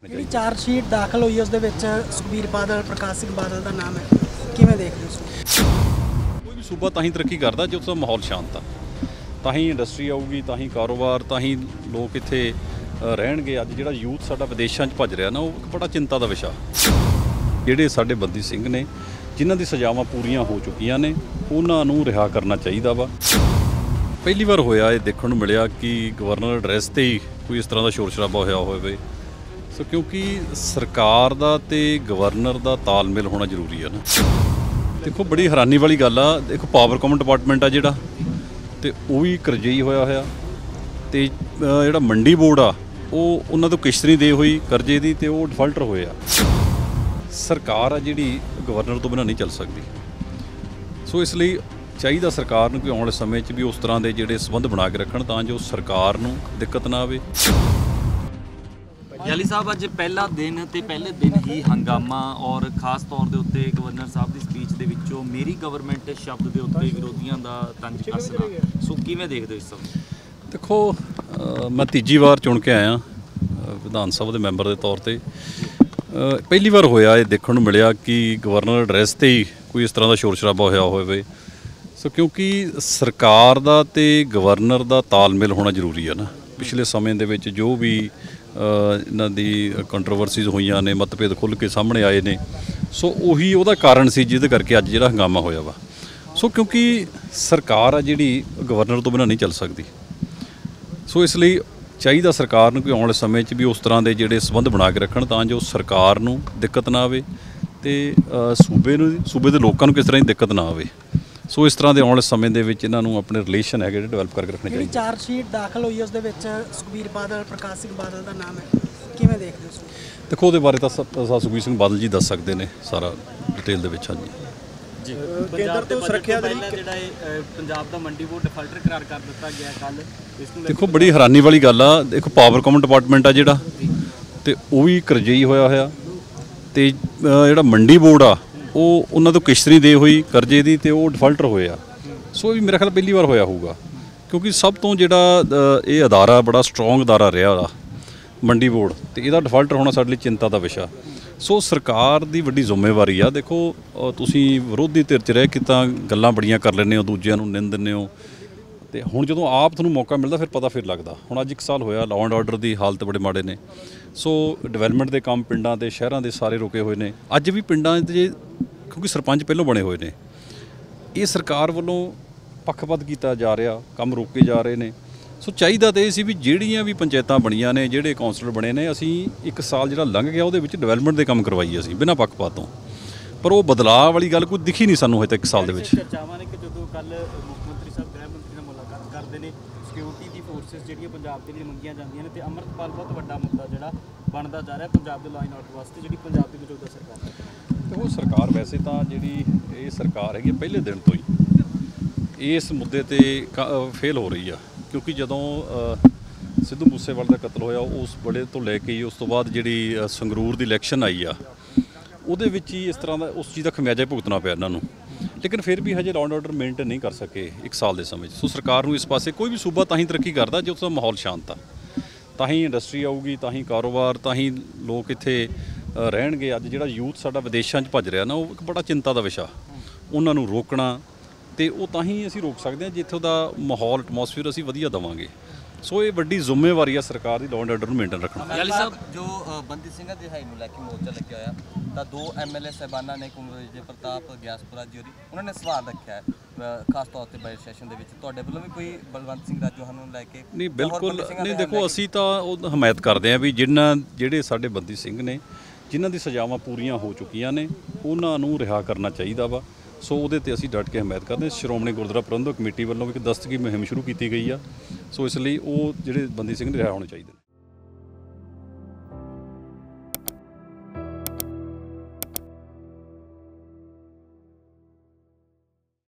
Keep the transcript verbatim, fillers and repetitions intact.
ਜਿਹੜੀ ਚਾਰਜਸ਼ੀਟ ਦਾਖਲ ਹੋਈ ਉਸ ਦੇ ਵਿੱਚ ਸੁਖਬੀਰ ਬਾਦਲ ਪ੍ਰਕਾਸ਼ ਸਿੰਘ ਬਾਦਲ ਦਾ ਨਾਮ ਹੈ, ਕਿਵੇਂ ਦੇਖਦੇ ਹੋ? ਕੋਈ ਵੀ ਸੂਬਾ ਤਾਂ ਹੀ ਤਰੱਕੀ ਕਰਦਾ ਜੇ ਉਸ ਦਾ ਮਾਹੌਲ ਸ਼ਾਂਤ ਆ, ਤਾਂ ਹੀ ਇੰਡਸਟਰੀ ਆਊਗੀ, ਤਾਂ ਹੀ ਕਾਰੋਬਾਰ, ਤਾਂ ਹੀ ਲੋਕ ਇੱਥੇ ਰਹਿਣਗੇ। ਅੱਜ ਜਿਹੜਾ ਯੂਥ ਸਾਡਾ ਵਿਦੇਸ਼ਾਂ 'ਚ ਭੱਜ ਰਿਹਾ ਨਾ, ਉਹ ਇੱਕ ਬੜਾ ਚਿੰਤਾ ਦਾ ਵਿਸ਼ਾ। ਜਿਹੜੇ ਸਾਡੇ ਬੰਦੀ ਸਿੰਘ ਨੇ ਜਿਨ੍ਹਾਂ ਦੀ ਸਜ਼ਾਵਾਂ ਪੂਰੀਆਂ ਹੋ ਚੁੱਕੀਆਂ ਨੇ, ਉਹਨਾਂ ਨੂੰ ਰਿਹਾ ਕਰਨਾ ਚਾਹੀਦਾ ਵਾ। ਪਹਿਲੀ ਵਾਰ ਹੋਇਆ ਇਹ ਦੇਖਣ ਨੂੰ ਮਿਲਿਆ ਕਿ ਗਵਰਨਰ ਐਡਰੈਸ 'ਤੇ ਹੀ ਕੋਈ ਇਸ ਤਰ੍ਹਾਂ ਦਾ ਸ਼ੋਰ ਸ਼ਰਾਬਾ ਹੋਇਆ ਹੋਵੇ। ਸੋ ਕਿਉਂਕਿ ਸਰਕਾਰ ਦਾ ਤੇ ਗਵਰਨਰ ਦਾ ਤਾਲਮੇਲ ਹੋਣਾ ਜ਼ਰੂਰੀ ਹੈ ਨਾ। ਦੇਖੋ ਬੜੀ ਹੈਰਾਨੀ ਵਾਲੀ ਗੱਲ ਆ, ਦੇਖੋ ਪਾਵਰਕਾਮ ਡਿਪਾਰਟਮੈਂਟ ਆ ਜਿਹੜਾ, ਤੇ ਉਹ ਵੀ ਕਰਜ਼ਈ ਹੋਇਆ ਹੋਇਆ, ਤੇ ਜਿਹੜਾ ਮੰਡੀ ਬੋਰਡ ਆ ਉਹ ਉਹਨਾਂ ਤੋਂ ਕਿਸ਼ਤ ਨਹੀਂ ਦੇ ਹੋਈ ਕਰਜ਼ੇ ਦੀ, ਤੇ ਉਹ ਡਿਫਾਲਟਰ ਹੋਏ ਆ। ਸਰਕਾਰ ਆ ਜਿਹੜੀ ਗਵਰਨਰ ਤੋਂ ਬਿਨਾਂ ਨਹੀਂ ਚੱਲ ਸਕਦੀ। ਸੋ ਇਸ ਲਈ ਚਾਹੀਦਾ ਸਰਕਾਰ ਨੂੰ ਕਿ ਆਉਣ ਵਾਲੇ ਸਮੇਂ 'ਚ ਵੀ ਉਸ ਤਰ੍ਹਾਂ ਦੇ ਜਿਹੜੇ ਸੰਬੰਧ ਬਣਾ ਕੇ ਰੱਖਣ, ਤਾਂ ਜੋ ਸਰਕਾਰ ਨੂੰ ਦਿੱਕਤ ਨਾ ਆਵੇ। ਯਾਲੀ ਸਾਹਿਬ, ਅੱਜ ਪਹਿਲਾ ਦਿਨ ਤੇ ਪਹਿਲੇ ਦਿਨ ਹੀ ਹੰਗਾਮਾ, ਔਰ ਖਾਸ ਤੌਰ ਦੇ ਉੱਤੇ ਗਵਰਨਰ ਸਾਹਿਬ ਦੀ ਸਪੀਚ ਦੇ ਵਿੱਚੋਂ ਮੇਰੀ ਗਵਰਨਮੈਂਟ ਸ਼ਬਦ ਦੇ ਉੱਤੇ ਵਿਰੋਧੀਆਂ ਦਾ ਤੰਜ ਕੱਸਣਾ, ਸੋ ਕਿਵੇਂ ਦੇਖਦੇ ਹੋ ਇਸ ਸਮੇਂ? ਦੇਖੋ ਮੈਂ ਤੀਜੀ ਵਾਰ ਚੁਣ ਕੇ ਆਇਆ ਵਿਧਾਨ ਸਭਾ ਦੇ ਮੈਂਬਰ ਦੇ ਤੌਰ 'ਤੇ। ਪਹਿਲੀ ਵਾਰ ਹੋਇਆ ਇਹ ਦੇਖਣ ਨੂੰ ਮਿਲਿਆ ਕਿ ਗਵਰਨਰ ਐਡਰੈਸ 'ਤੇ ਹੀ ਕੋਈ ਇਸ ਤਰ੍ਹਾਂ ਦਾ ਸ਼ੋਰ ਸ਼ਰਾਬਾ ਹੋਇਆ ਹੋਵੇ। ਸੋ ਕਿਉਂਕਿ ਸਰਕਾਰ ਦਾ ਤੇ ਗਵਰਨਰ ਦਾ ਤਾਲਮੇਲ ਹੋਣਾ ਜ਼ਰੂਰੀ ਹੈ ਨਾ। ਪਿਛਲੇ ਸਮੇਂ ਦੇ ਵਿੱਚ ਜੋ ਵੀ ਇਹਨਾਂ ਦੀ ਕੰਟਰੋਵਰਸੀਜ਼ ਹੋਈਆਂ ਨੇ, ਮਤਭੇਦ ਖੁੱਲ੍ਹ ਕੇ ਸਾਹਮਣੇ ਆਏ ਨੇ, ਸੋ ਉਹੀ ਉਹਦਾ ਕਾਰਨ ਸੀ ਜਿਹਦੇ ਕਰਕੇ ਅੱਜ ਜਿਹੜਾ ਹੰਗਾਮਾ ਹੋਇਆ ਵਾ। ਸੋ ਕਿਉਂਕਿ ਸਰਕਾਰ ਆ ਜਿਹੜੀ ਗਵਰਨਰ ਤੋਂ ਬਿਨਾਂ ਨਹੀਂ ਚੱਲ ਸਕਦੀ। ਸੋ ਇਸ ਲਈ ਚਾਹੀਦਾ ਸਰਕਾਰ ਨੂੰ ਕਿ ਆਉਣ ਵਾਲੇ ਸਮੇਂ 'ਚ ਵੀ ਉਸ ਤਰ੍ਹਾਂ ਦੇ ਜਿਹੜੇ ਸੰਬੰਧ ਬਣਾ ਕੇ ਰੱਖਣ, ਤਾਂ ਜੋ ਸਰਕਾਰ ਨੂੰ ਦਿੱਕਤ ਨਾ ਆਵੇ ਤੇ ਸੂਬੇ ਨੂੰ ਸੂਬੇ ਦੇ ਲੋਕਾਂ ਨੂੰ ਕਿਸ ਤਰ੍ਹਾਂ ਦੀ ਦਿੱਕਤ ਨਾ ਆਵੇ। ਸੋ ਇਸ ਤਰ੍ਹਾਂ ਦੇ ਆਉਣ ਵਾਲੇ ਸਮੇਂ ਦੇ ਵਿੱਚ ਇਹਨਾਂ ਨੂੰ ਆਪਣੇ ਰਿਲੇਸ਼ਨ ਹੈਗੇ ਜਿਹੜੇ ਡਿਵੈਲਪ ਕਰਕੇ ਰੱਖਣੇ ਚਾਹੀਦੇ। ਜਿਹੜੀ ਚਾਰਜਸ਼ੀਟ ਦਾਖਲ ਹੋਈ ਉਸ ਦੇ ਵਿੱਚ ਸੁਖਬੀਰ ਬਾਦਲ ਪ੍ਰਕਾਸ਼ ਸਿੰਘ ਬਾਦਲ ਦਾ ਨਾਮ ਹੈ, ਕਿਵੇਂ ਦੇਖਦੇ ਹੋ? ਦੇਖੋ ਉਹਦੇ ਬਾਰੇ ਤਾਂ ਸੁਖਬੀਰ ਸਿੰਘ ਬਾਦਲ ਜੀ ਦੱਸ ਸਕਦੇ ਨੇ ਸਾਰਾ ਡਿਟੇਲ ਦੇ ਵਿੱਚ। ਹਾਂਜੀ ਜੀ, ਕੇਂਦਰ ਤੋਂ ਸੁਰੱਖਿਆ ਦੇ ਲਈ ਜਿਹੜਾ ਇਹ ਪੰਜਾਬ ਦਾ ਮੰਡੀ ਬੋਰਡ ਡਿਫਾਲਟਰ ਕਰਾਰ ਕਰ ਦਿੱਤਾ ਗਿਆ ਕੱਲ, ਇਸ ਨੂੰ ਦੇਖੋ ਬੜੀ ਹੈਰਾਨੀ ਵਾਲੀ ਗੱਲ ਆ। ਦੇਖੋ ਪਾਵਰਕਾਮ ਡਿਪਾਰਟਮੈਂਟ ਆ ਜਿਹੜਾ, ਤੇ ਉਹ ਵੀ ਕਰਜ਼ਈ ਹੋਇਆ ਹੋਇਆ, ਤੇ ਜਿਹੜਾ ਮੰਡੀ ਬੋਰਡ ਆ ਉਹ ਉਹਨਾਂ ਤੋਂ ਕਿਸ਼ਤ ਨਹੀਂ ਦੇ ਹੋਈ ਕਰਜ਼ੇ ਦੀ, ਤੇ ਉਹ ਡਿਫਾਲਟਰ ਹੋਏ ਆ। ਸੋ ਇਹ ਵੀ ਮੇਰਾ ਖਿਆਲ ਪਹਿਲੀ ਵਾਰ ਹੋਇਆ ਹੋਊਗਾ, ਕਿਉਂਕਿ ਸਭ ਤੋਂ ਜਿਹੜਾ ਇਹ ਅਦਾਰਾ ਬੜਾ ਸਟਰੋਂਗ ਅਦਾਰਾ ਰਿਹਾ ਆ ਮੰਡੀ ਬੋਰਡ, ਤੇ ਇਹਦਾ ਡਿਫਾਲਟਰ ਹੋਣਾ ਸਾਡੇ ਲਈ ਚਿੰਤਾ ਦਾ ਵਿਸ਼ਾ। ਸੋ ਸਰਕਾਰ ਦੀ ਵੱਡੀ ਜ਼ਿੰਮੇਵਾਰੀ ਆ। ਦੇਖੋ ਤੁਸੀਂ ਵਿਰੋਧੀ ਧਿਰ 'ਚ ਰਹਿ ਕੇ ਤਾਂ ਗੱਲਾਂ ਬੜੀਆਂ ਕਰ ਲੈਂਦੇ ਹੋ, ਦੂਜਿਆਂ ਨੂੰ ਨਿੰਦ ਦਿੰਦੇ ਹੋ, ਤੇ ਹੁਣ ਜਦੋਂ ਆਪ ਤੁਹਾਨੂੰ ਮੌਕਾ ਮਿਲਦਾ ਫਿਰ ਪਤਾ ਫਿਰ ਲੱਗਦਾ। ਹੁਣ ਅੱਜ ਇੱਕ ਸਾਲ ਹੋਇਆ, ਲਾਅ ਐਂਡ ਆਰਡਰ ਦੀ ਹਾਲਤ ਬੜੇ ਮਾੜੇ ਨੇ। ਸੋ ਡਿਵੈਲਪਮੈਂਟ ਦੇ ਕੰਮ ਪਿੰਡਾਂ ਦੇ ਸ਼ਹਿਰਾਂ ਦੇ ਸਾਰੇ ਰੁਕੇ ਹੋਏ ਨੇ। ਅੱਜ ਵੀ ਪਿੰਡਾਂ 'ਚ ਜੇ ਕਿਉਂਕਿ ਸਰਪੰਚ ਪਹਿਲਾਂ ਬਣੇ ਹੋਏ ਨੇ, ਇਹ ਸਰਕਾਰ ਵੱਲੋਂ ਪੱਖਪਾਤ ਕੀਤਾ ਜਾ ਰਿਹਾ, ਕੰਮ ਰੋਕੇ ਜਾ ਰਹੇ ਨੇ। ਸੋ ਚਾਹੀਦਾ ਤਾਂ ਇਹ ਸੀ ਵੀ ਜਿਹੜੀਆਂ ਵੀ ਪੰਚਾਇਤਾਂ ਬਣੀਆਂ ਨੇ, ਜਿਹੜੇ ਕੌਂਸਲਰ ਬਣੇ ਨੇ, ਅਸੀਂ ਇੱਕ ਸਾਲ ਜਿਹੜਾ ਲੰਘ ਗਿਆ ਉਹਦੇ ਵਿੱਚ ਡਿਵੈਲਪਮੈਂਟ ਦੇ ਕੰਮ ਕਰਵਾਈਏ ਅਸੀਂ ਬਿਨਾਂ ਪੱਖਪਾਤ ਤੋਂ। ਪਰ ਉਹ ਬਦਲਾਅ ਵਾਲੀ ਗੱਲ ਕੋਈ ਦਿਖੀ ਨਹੀਂ ਸਾਨੂੰ ਹਜੇ ਤੱਕ ਇੱਕ ਸਾਲ ਦੇ ਵਿੱਚ। ਚਰਚਾਵਾਂ ਨੇ ਕਿ ਜਦੋਂ ਕੱਲ ਮੁੱਖ ਮੰਤਰੀ ਸਾਹਿਬ ਗ੍ਰਹਿ ਮੰਤਰੀ ਨਾਲ ਮੁਲਾਕਾਤ ਕਰਦੇ ਨੇ, ਸਿਕਿਉਰਿਟੀ ਦੀ ਫੋਰਸਿਸ ਜਿਹੜੀਆਂ ਪੰਜਾਬ ਦੇ ਲਈ ਮੰਗੀਆਂ ਜਾਂਦੀਆਂ ਨੇ, ਤੇ ਅੰਮ੍ਰਿਤਪਾਲ ਬਹੁਤ ਵੱਡਾ ਮੁੱਦਾ ਜਿਹੜਾ ਬਣਦਾ ਜਾ ਰਿਹਾ ਪੰਜਾਬ ਦੇ ਲਾਅ ਐਂਡ ਆਰਡਰ ਵਾਸਤੇ, ਜਿਹੜੀ ਪੰਜਾਬ ਦੀ ਮੌਜੂਦਾ ਸਰਕਾਰ ਹੈ। ਤੇ ਉਹ ਸਰਕਾਰ ਵੈਸੇ ਤਾਂ ਜਿਹੜੀ ਇਹ ਸਰਕਾਰ ਹੈਗੀ ਪਹਿਲੇ ਦਿਨ ਤੋਂ ਹੀ ਇਸ ਮੁੱਦੇ 'ਤੇ ਫੇਲ ਹੋ ਰਹੀ ਆ। ਕਿਉਂਕਿ ਜਦੋਂ ਸਿੱਧੂ ਮੂਸੇਵਾਲੇ ਦਾ ਕਤਲ ਹੋਇਆ, ਉਸ ਵੇਲੇ ਤੋਂ ਲੈ ਕੇ ਹੀ ਉਸ ਤੋਂ ਬਾਅਦ ਜਿਹੜੀ ਸੰਗਰੂਰ ਦੀ ਇਲੈਕਸ਼ਨ ਆਈ ਆ, ਉਹਦੇ ਵਿੱਚ ਹੀ ਇਸ ਤਰ੍ਹਾਂ ਦਾ ਉਸ ਚੀਜ਼ ਦਾ ਖਮਿਆਜਾ ਭੁਗਤਣਾ ਪਿਆ ਇਹਨਾਂ ਨੂੰ। ਲੇਕਿਨ ਫਿਰ ਵੀ ਹਜੇ ਲਾਅ ਐਂਡ ਆਰਡਰ ਮੇਨਟੇਨ ਨਹੀਂ ਕਰ ਸਕੇ ਇੱਕ ਸਾਲ ਦੇ ਸਮੇਂ 'ਚ। ਸੋ ਸਰਕਾਰ ਨੂੰ ਇਸ ਪਾਸੇ, ਕੋਈ ਵੀ ਸੂਬਾ ਤਾਂ ਹੀ ਤਰੱਕੀ ਕਰਦਾ ਜੇ ਉਸ ਦਾ ਮਾਹੌਲ ਸ਼ਾਂਤ ਆ, ਤਾਂ ਹੀ ਇੰਡਸਟਰੀ ਆਊਗੀ, ਤਾਂ ਹੀ ਕਾਰੋਬਾਰ, ਤਾਂ ਹੀ ਲੋਕ ਇੱਥੇ ਰਹਿਣਗੇ। ਅੱਜ ਜਿਹੜਾ ਯੂਥ ਸਾਡਾ ਵਿਦੇਸ਼ਾਂ 'ਚ ਭੱਜ ਰਿਹਾ ਨਾ, ਉਹ ਇੱਕ ਬੜਾ ਚਿੰਤਾ ਦਾ ਵਿਸ਼ਾ। ਉਹਨਾਂ ਨੂੰ ਰੋਕਣਾ, ਤੇ ਉਹ ਤਾਂ ਹੀ ਅਸੀਂ ਰੋਕ ਸਕਦੇ ਹਾਂ ਜਿੱਥੇ ਉਹਦਾ ਮਾਹੌਲ ਐਟਮੋਸਫੀਅਰ ਅਸੀਂ ਵਧੀਆ ਦੇਵਾਂਗੇ। ਸੋ ਇਹ ਵੱਡੀ ਜ਼ਿੰਮੇਵਾਰੀ ਆ ਸਰਕਾਰ ਦੀ, ਲਾਅ ਐਂਡ ਆਰਡਰ ਨੂੰ ਮੇਨਟੇਨ ਰੱਖਣਾ। ਯਾਲੀ ਸਾਹਿਬ, ਜੋ ਬੰਦੀ ਸਿੰਘਾਂ ਦੀ ਰਿਹਾਈ ਨੂੰ ਲੈ ਕੇ ਮੋਰਚਾ ਲੱਗਿਆ ਹੋਇਆ, ਤਾਂ ਦੋ ਐਮ ਐਲ ਏ ਸਾਹਿਬਾਨਾਂ ਨੇ, ਕੁੰਵਰ ਵਿਜੇ ਪ੍ਰਤਾਪ, ਗਿਆਸਪੁਰਾ ਜੀ ਹੋਰੀ, ਉਹਨਾਂ ਨੇ ਸਵਾਲ ਰੱਖਿਆ ਹੈ ਖਾਸ ਤੌਰ ਤੇ ਬਜਟ ਸੈਸ਼ਨ ਦੇ ਵਿੱਚ। ਤੁਹਾਡੇ ਵੱਲੋਂ ਵੀ ਕੋਈ ਬਲਵੰਤ ਸਿੰਘ ਰਾਜੋਹਾ ਨੂੰ ਲੈ ਕੇ? ਨਹੀਂ, ਬਿਲਕੁਲ ਨਹੀਂ। ਦੇਖੋ ਅਸੀਂ ਤਾਂ ਉਹ ਹਮਾਇਤ ਕਰਦੇ ਹਾਂ ਵੀ ਜਿਨ੍ਹਾਂ ਜਿਹੜੇ ਸਾਡੇ ਬੰਦੀ ਸਿੰਘ ਨੇ, ਜਿਨ੍ਹਾਂ ਦੀ ਸਜ਼ਾਵਾਂ ਪੂਰੀਆਂ ਹੋ ਚੁੱਕੀਆਂ ਨੇ, ਉਹਨਾਂ ਨੂੰ ਰਿਹਾ ਕਰਨਾ ਚਾਹੀਦਾ ਵਾ। ਸੋ ਉਹਦੇ 'ਤੇ ਅਸੀਂ ਡਟ ਕੇ ਹਮਾਇਤ ਕਰਦੇ ਹਾਂ। ਸ਼੍ਰੋਮਣੀ ਗੁਰਦੁਆਰਾ ਪ੍ਰਬੰਧਕ ਕਮੇਟੀ ਵੱਲੋਂ ਵੀ ਇੱਕ ਦਸਤਕੀ ਮੁਹਿੰਮ ਸ਼ੁਰੂ ਕੀਤੀ ਗਈ ਆ। ਸੋ ਇਸ ਲਈ ਉਹ ਜਿਹੜੇ ਬੰਦੀ ਸਿੰਘ ਨੇ ਰਿਹਾ ਹੋਣੇ ਚਾਹੀਦੇ ਨੇ।